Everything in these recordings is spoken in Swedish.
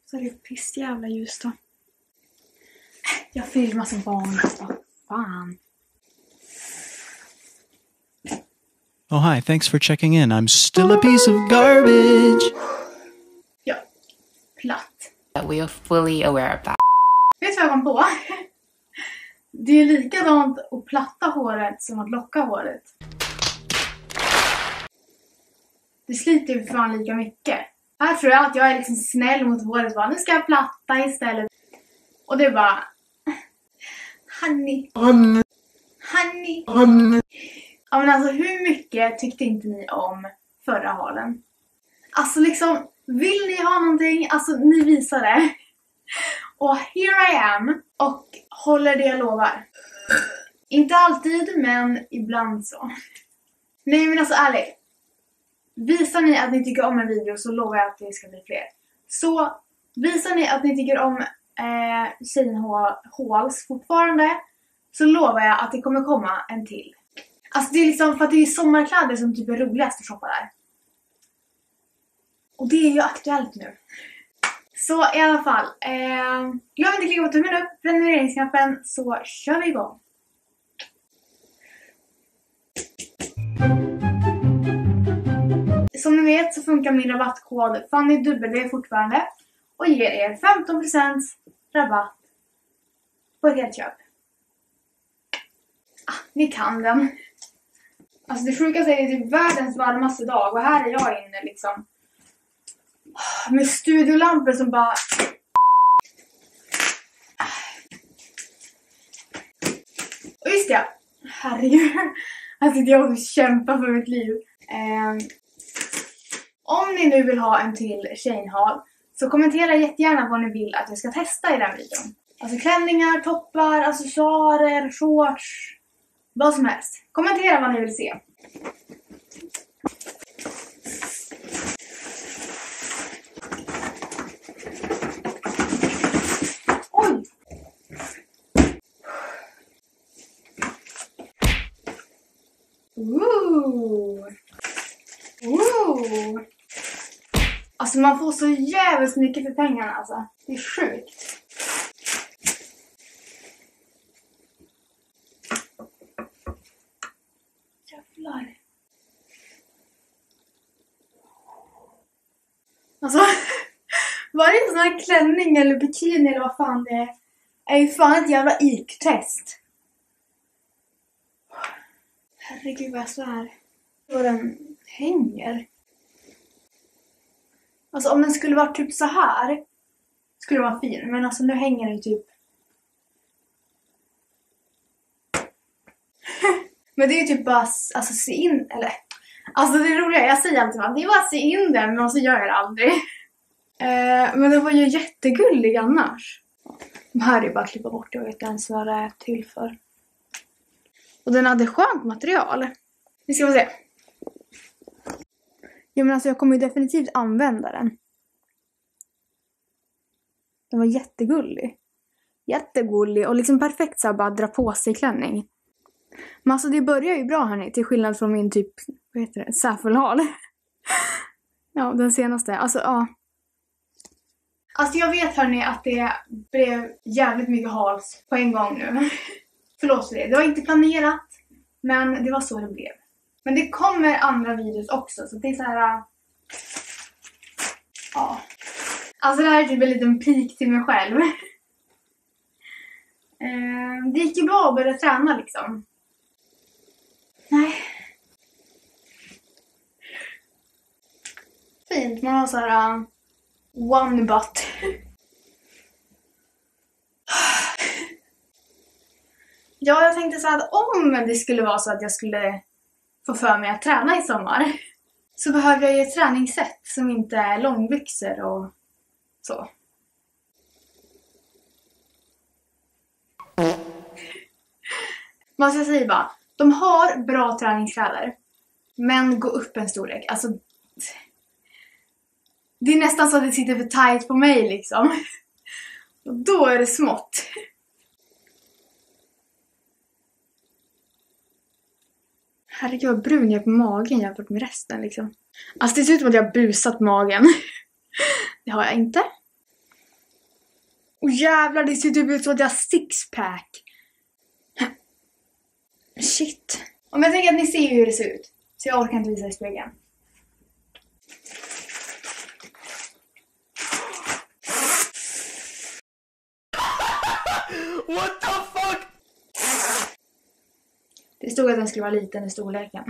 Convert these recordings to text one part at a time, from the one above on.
Så är det pissjävla ljus då. Jag filmar som barn. Vad fan. Oh, hi. Thanks for checking in. I'm still a piece of garbage. Ja, platt. We are fully aware of that. Vet du vad jag kom på? Det är likadant att platta håret som att locka håret. Det sliter ju fan lika mycket. Här tror jag att jag är liksom snäll mot håret. Bara, nu ska jag platta istället. Och det är bara... Honey. Ja men alltså hur mycket tyckte inte ni om förra halen? Alltså liksom, vill ni ha någonting? Alltså ni visar det. Och here I am. Och håller det jag lovar. Inte alltid, men ibland så. Nej men alltså ärligt. Visar ni att ni tycker om en video så lovar jag att det ska bli fler. Så visar ni att ni tycker om tjejhåls fortfarande så lovar jag att det kommer komma en till. Alltså det är liksom för att det är sommarkläder som typ är roligast att shoppa där. Och det är ju aktuellt nu. Så i alla fall, glöm inte att klicka på tummen upp, prenumerationsknappen så kör vi igång. Som ni vet så funkar min rabattkod FANNYW fortfarande och ger er 15% rabatt på ett helt köp. Ni kan den. Alltså det sjukaste är typ världens varmaste dag och här är jag inne liksom med studiolampor som bara... Och just det, herregud. Alltså jag måste kämpa för mitt liv. Om ni nu vill ha en till tjejhal så kommentera jättegärna vad ni vill att jag ska testa i den videon. Alltså klänningar, toppar, accessoarer, shorts, vad som helst. Kommentera vad ni vill se. Oj! Alltså man får så jävligt mycket för pengarna alltså. Det är sjukt. Jävlar. Alltså varje sån här klänning eller bikini eller vad fan det är ju fan ett jävla IQ-test. Herregud vad jag svär. Och den hänger. Alltså om den skulle vara typ så här skulle det vara fin. Men alltså nu hänger den typ. Men det är ju typ bara alltså se in eller. Alltså det är roliga, jag säger alltid att det är bara se in den men så gör jag det aldrig. Men det var ju jättegullig annars. De här är ju bara att klippa bort, jag vet inte ens vad det är till för. Och den hade skönt material. Vi ska få se. Ja men alltså jag kommer ju definitivt använda den. Den var jättegullig. Jättegullig och liksom perfekt så här, bara dra på sig klänning. Men alltså det börjar ju bra hörni, till skillnad från min typ, vad heter det, säffelhal. Ja, den senaste. Alltså ja. Alltså jag vet hörni att det blev jävligt mycket hals på en gång nu. Förlåt för det, det var inte planerat. Men det var så det blev. Men det kommer andra videos också. Så det är så här. Ja. Alltså det här är typ en liten pik till mig själv. Det gick ju bra att börja träna liksom. Nej. Fint, man har så här one butt. Ja, jag tänkte så att om det skulle vara så att jag skulle få för mig att träna i sommar så behöver jag ju ett träningssätt som inte är långbyxor och så. Man ska säga bara, de har bra träningskläder men gå upp en storlek. Alltså det är nästan så att det sitter för tight på mig liksom. Och då är det smått. Herregud vad brun jag är på magen jämfört med resten liksom. Alltså det ser ut som att jag har busat magen. Det har jag inte. Och jävlar, det ser typ ut så att jag har sixpack. Shit. Om jag tänker att ni ser hur det ser ut. Så jag orkar inte visa i spegeln. What the fuck? Det stod att den skulle vara liten i storleken.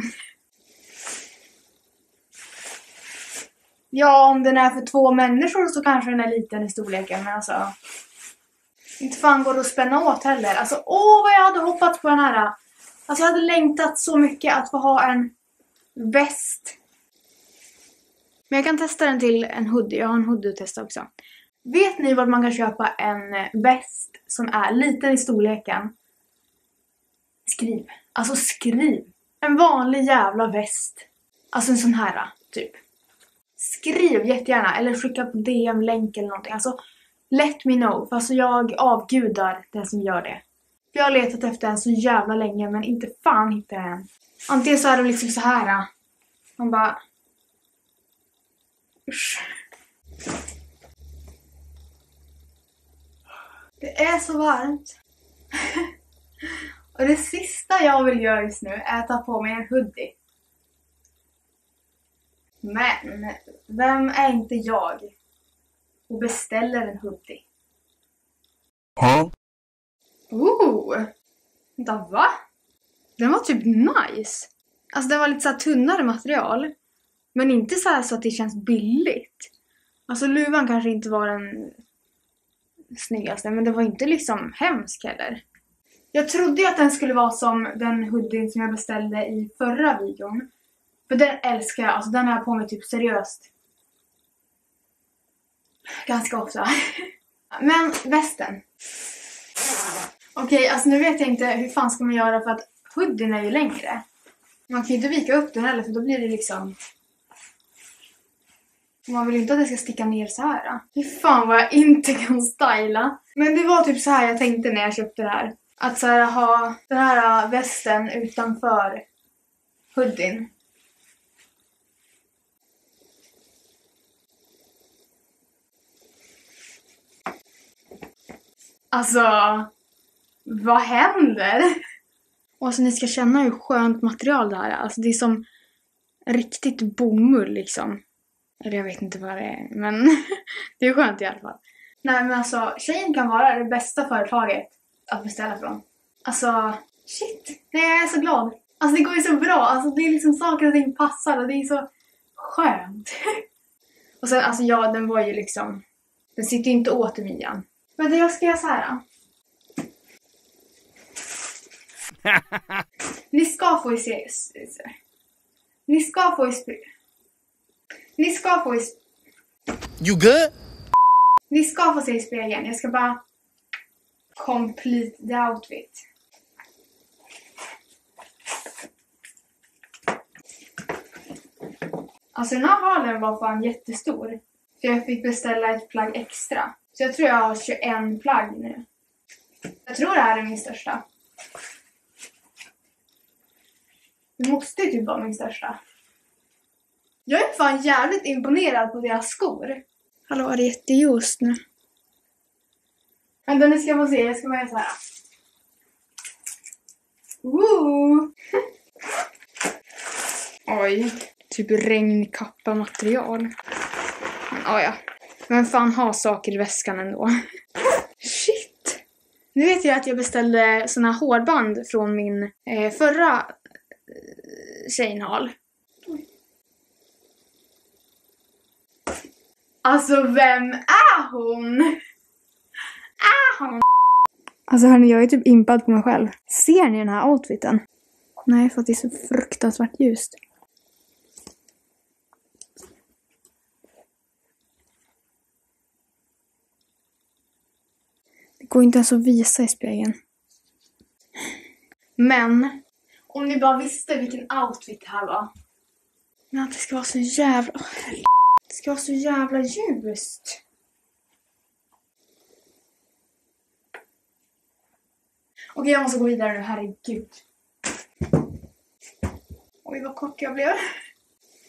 Ja, om den är för 2 människor så kanske den är liten i storleken. Men alltså... Inte fan går det att spänna åt heller. Alltså, vad jag hade hoppats på den här. Alltså, jag hade längtat så mycket att få ha en väst. Men jag kan testa den till en hoodie. Jag har en hoodie att testa också. Vet ni vad man kan köpa en väst som är liten i storleken? Skriv. Alltså skriv. En vanlig jävla väst. Alltså en sån här typ. Skriv jättegärna. Eller skicka på DM-länk eller någonting. Alltså let me know. För alltså jag avgudar den som gör det. Jag har letat efter en så jävla länge. Men inte fan hittar jag en. Antingen så är de liksom så här. Man bara... Usch. Det är så varmt. Och det sista jag vill göra just nu är att ta på mig en hoodie. Men vem är inte jag och beställer en hoodie? Vänta, va? Den var typ nice. Alltså den var lite så här tunnare material. Men inte så här så att det känns billigt. Alltså luvan kanske inte var den snyggaste, men det var inte liksom hemskt heller. Jag trodde ju att den skulle vara som den hoodien som jag beställde i förra videon. För den älskar jag, alltså den har jag på mig typ seriöst. Ganska ofta. Men västen. Okej, alltså nu vet jag inte hur fan ska man göra för att hoodien är ju längre. Man kan ju inte vika upp den heller för då blir det liksom... Man vill inte att det ska sticka ner så här. Hur fan vad jag inte kan styla. Men det var typ så här jag tänkte när jag köpte det här. Att så här ha den här västen utanför hoodien. Alltså, vad händer? Och alltså ni ska känna hur skönt material det här är. Alltså det är som riktigt bomull liksom. Eller jag vet inte vad det är, men det är skönt i alla fall. Nej men alltså, Shein kan vara det bästa företaget att beställa från. Alltså, shit. Nej, jag är så glad. Alltså det går ju så bra. Alltså det är liksom saker och ting passar och det är så skönt. Och sen alltså ja, den var ju liksom... Den sitter ju inte åt i midjan. Men det jag ska göra så här. Ni ska få se... Ni ska få You good? Ni ska få se i spegeln. Jag ska bara complete the outfit. Alltså den här halen var fan jättestor. Så jag fick beställa ett plagg extra. Så jag tror jag har 21 plagg nu. Jag tror det här är min största. Det måste ju typ vara min största. Jag är fan jävligt imponerad på deras skor. Hallå, är det jätteljust nu? Vänta, nu ska jag få se. Jag ska bara göra så här. Woo! Oj, typ regnkappa material. Men ja. Men fan ha saker i väskan ändå. Shit! Nu vet jag att jag beställde såna hårband från min förra Shein-hal. Alltså vem är hon? Alltså hörni, jag är typ impad på mig själv. Ser ni den här outfiten? Nej, för att det är så fruktansvärt ljust. Det går inte ens att visa i spegeln. Men om ni bara visste vilken outfit det här var. Men att det ska vara så jävla... Det ska vara så jävla ljust. Okej, jag måste gå vidare nu, herregud. Oj, vad kort jag blev.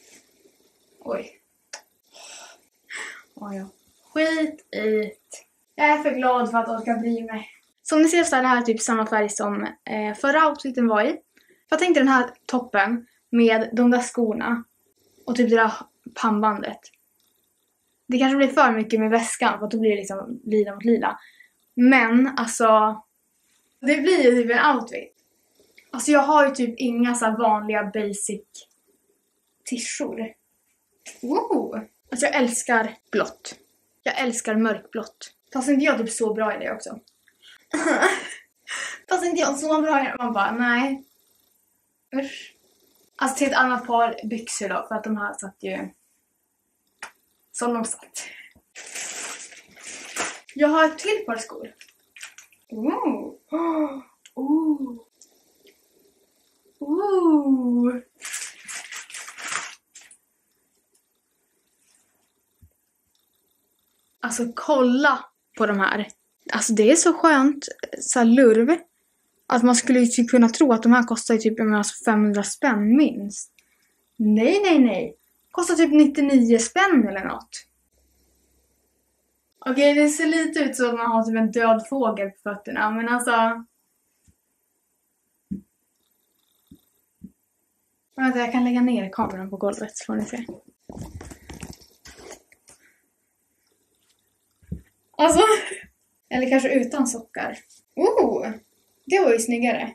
Oj. Oj, ja. Skit i. Jag är för glad för att orka bry mig. Som ni ser så är det här typ samma färg som förra outfiten var i. För jag tänkte den här toppen med de där skorna och typ det där pannbandet. Det kanske blir för mycket med väskan för att då blir det liksom lila mot lila. Men alltså, det blir ju typ en outfit. Alltså jag har ju typ inga så här vanliga basic t-shirts. Wow! Alltså jag älskar blått. Jag älskar mörkblått. Fast inte jag typ så bra i det också. Fast inte jag så bra i det. Man bara, nej. Usch. Alltså till ett annat par byxor då. För att de här satt ju som de satt. Jag har ett till par skor. Ooh. Ooh. Ooh. Alltså kolla på de här. Alltså det är så skönt, så här lurv. Att man skulle ju kunna tro att de här kostar typ 500 spänn minst. Nej. Kostar typ 99 spänn eller något. Okej, det ser lite ut som att man har typ en död fågel på fötterna. Men alltså... Vänta, jag kan lägga ner kameran på golvet så får ni se. Alltså... Eller kanske utan sockar. Oh! Det var ju snyggare.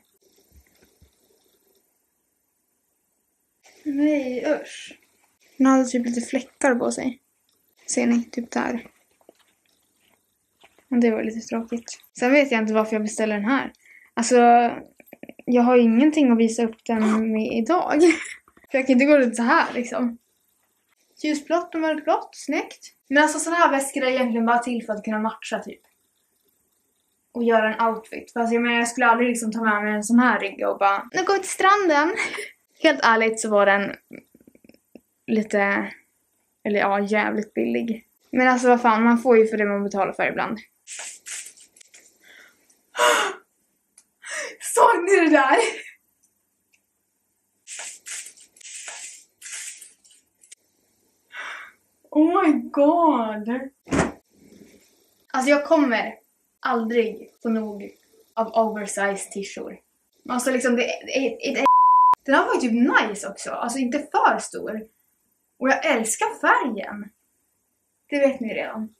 Nej, usch. Den hade typ lite fläckar på sig. Ser ni? Typ där. Och det var lite tråkigt. Sen vet jag inte varför jag beställer den här. Alltså, jag har ju ingenting att visa upp den med idag. För jag kan inte gå runt så här liksom. Ljusblått och mörkblått, snyggt. Men alltså sådana här väskor är egentligen bara till för att kunna matcha typ. Och göra en outfit. För alltså, jag skulle aldrig liksom ta med mig en sån här rigg och bara, nu går vi till stranden. Helt ärligt så var den lite, eller ja, jävligt billig. Men alltså vad fan, man får ju för det man betalar för ibland. Såg ni det där? Oh my god. Alltså jag kommer aldrig få nog av oversized t-shirt. Alltså liksom den här var ju typ nice också. Alltså inte för stor. Och jag älskar färgen. Det vet ni redan.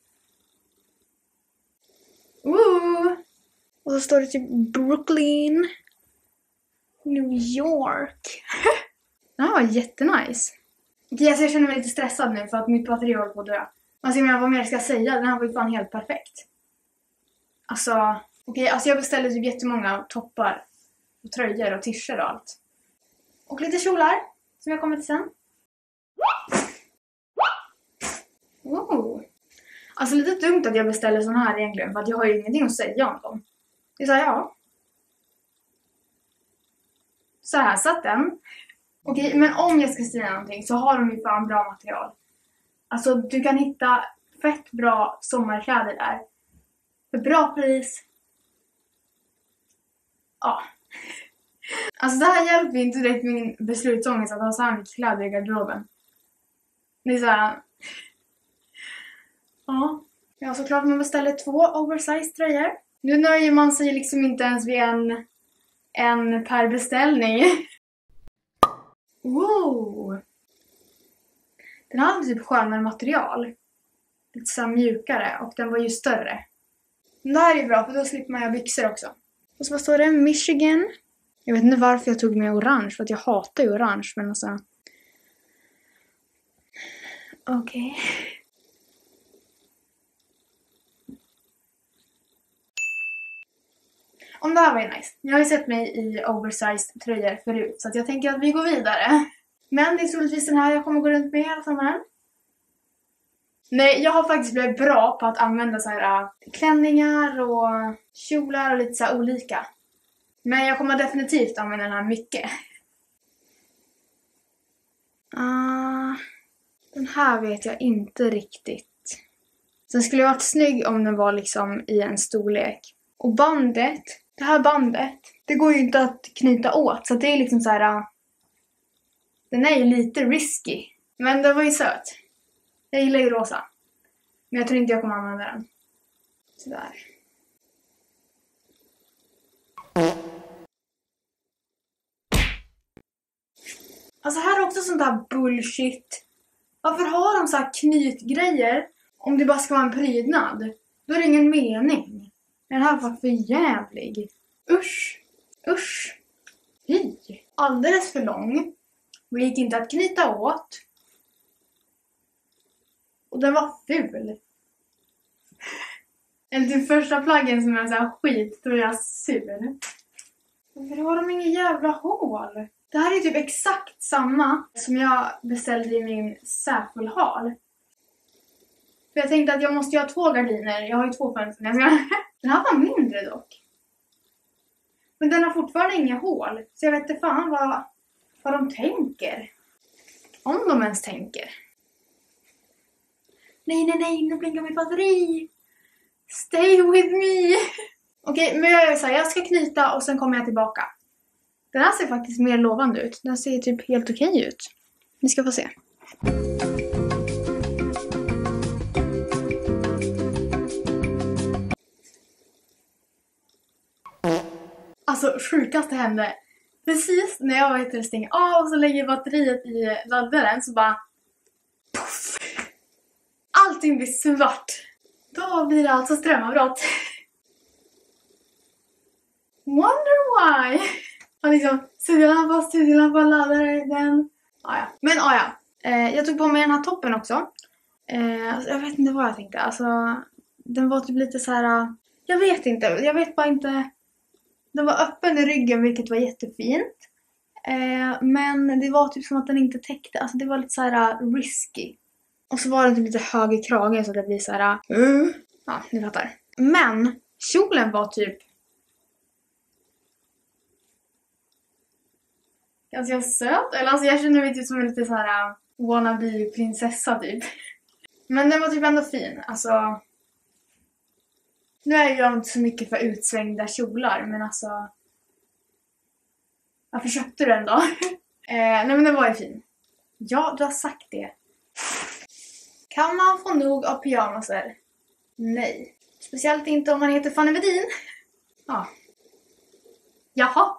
Och så står det typ Brooklyn, New York. Den här var jättenice. Okej, alltså jag känner mig lite stressad nu för att mitt batteri håller på att dö. Alltså jag menar, vad mer ska jag säga? Den här var ju fan helt perfekt. Alltså, okej, alltså jag beställde typ jättemånga toppar och tröjor och t-shirt och allt. Och lite kjolar som jag kommer till sen. Wow. Alltså lite dumt att jag beställer sån här egentligen, för att jag har ju ingenting att säga om dem. Det är så här, ja. Så här satt den. Okej, men om jag ska säga någonting så har de ju fan bra material. Alltså du kan hitta fett bra sommarkläder där. För bra pris. Ja. Alltså det här hjälper inte direkt min beslutsångest att ha så här mycket kläder i garderoben. Det är så här... Ja, såklart man beställer 2 oversized tröjor. Nu nöjer man sig liksom inte ens vid en per beställning. Wow! Den hade typ skönare material. Lite så mjukare och den var ju större. Men det här är bra för då slipper man ha byxor också. Och så vad står det? Michigan. Jag vet inte varför jag tog med orange, för att jag hatar ju orange, men alltså... Okej. Om det här var ju nice. Jag har ju sett mig i oversized tröjor förut, så att jag tänker att vi går vidare. Men det är troligtvis den här jag kommer gå runt med i alla fall. Nej, jag har faktiskt blivit bra på att använda så här klänningar och kjolar och lite så här olika. Men jag kommer definitivt använda den här mycket. Den här vet jag inte riktigt. Den skulle varit snygg om den var liksom i en storlek. Och bandet, det här bandet, det går ju inte att knyta åt. Så det är liksom så här. Den är ju lite risky. Men den var ju söt. Jag gillar ju rosa. Men jag tror inte jag kommer använda den. Sådär. Alltså här är också sånt där bullshit. Varför har de så här knytgrejer om det bara ska vara en prydnad? Då är det ingen mening. Den här var för jävlig. Usch. Usch. Fy. Alldeles för lång. Och gick inte att knyta åt. Och den var ful. Eller till första plaggen som är så här skit, då är jag sur. Varför har de ingen jävla hål? Det här är typ exakt samma som jag beställde i min Säfulhal. För jag tänkte att jag måste ju ha 2 gardiner. Jag har ju 2 fönster. Den här var mindre dock. Men den har fortfarande inga hål. Så jag vet inte fan vad de tänker. Om de ens tänker. Nej, nu blinkar mitt batteri. Stay with me. Okej, men jag gör så här. Jag ska knyta och sen kommer jag tillbaka. Den här ser faktiskt mer lovande ut. Den ser typ helt okej ut. Ni ska få se. Alltså sjukaste hände. Precis när jag var stänger av och så lägger batteriet i laddaren så bara puff. Allting blir svart. Då blir det alltså strömavbrott. Wonder why. Och liksom studielampa, laddare, den. Ja. Men ja. Jag tog på mig den här toppen också. Alltså, jag vet inte vad jag tänkte. Alltså, den var typ lite så här. Jag vet bara inte. Den var öppen i ryggen, vilket var jättefint. Men det var typ som att den inte täckte. Alltså det var lite så här risky. Och så var det typ lite hög i kragen så det blir så här. Ja, ni fattar. Men kjolen var typ ganska söt. Eller alltså jag känner mig typ som en lite så här wannabe prinsessa typ. Men den var typ ändå fin. Alltså nu är jag inte så mycket för utsvängda kjolar, men alltså varför köpte du den då? Nej men den var ju fin. Ja, du har sagt det. Kan man få nog av pyjamaser? Nej. Speciellt inte om man heter Fanny Wedin. Ja. Jaha.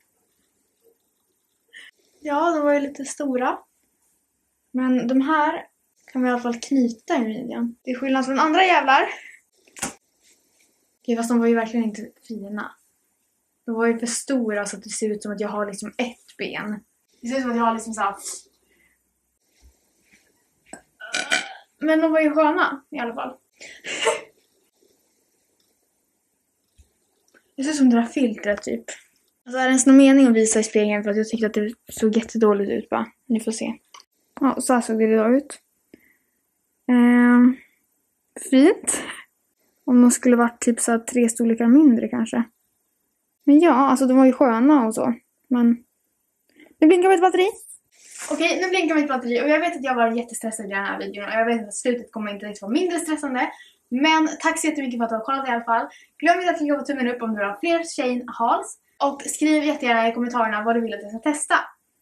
Ja, de var ju lite stora. Men de här kan vi i alla fall knyta i midjan. Det är skillnad från andra jävlar. Okej, fast de var ju verkligen inte fina. De var ju för stora så att det ser ut som att jag har liksom ett ben. Det ser ut som att jag har liksom så här. Men de var ju sköna i alla fall. Det ser ut som det där filtret typ. Alltså är det ens någon mening att visa i spegeln för att jag tyckte att det såg jättedåligt ut bara. Ni får se. Ja, så här såg det då ut. Fint. Om de skulle varit typ så här 3 storlekar mindre kanske. Men ja, alltså de var ju sköna och så. Men nu blinkar mitt batteri. Okej, nu blinkar mitt batteri. Och jag vet att jag var jättestressad i den här videon. Och jag vet att slutet kommer inte riktigt vara mindre stressande. Men tack så jättemycket för att du har kollat i alla fall. Glöm inte att klicka på tummen upp om du har fler Shane hauls. Och skriv jättegärna i kommentarerna vad du vill att jag ska testa.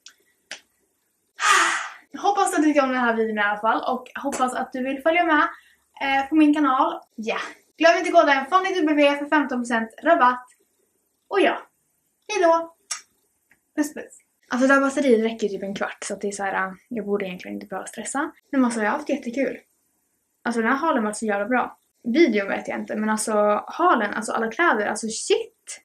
Hoppas att du tycker om den här videon i alla fall. Och hoppas att du vill följa med på min kanal. Ja. Glöm inte koden FANNYW för 15% rabatt. Och ja, hejdå. Puss puss. Alltså det här batteriet räcker typ en kvart. Så att det är så här, jag borde egentligen inte behöva stressa. Men alltså jag har haft jättekul. Alltså den här halen var så jävla bra. Videon vet jag inte, men alltså halen, alltså alla kläder, alltså shit.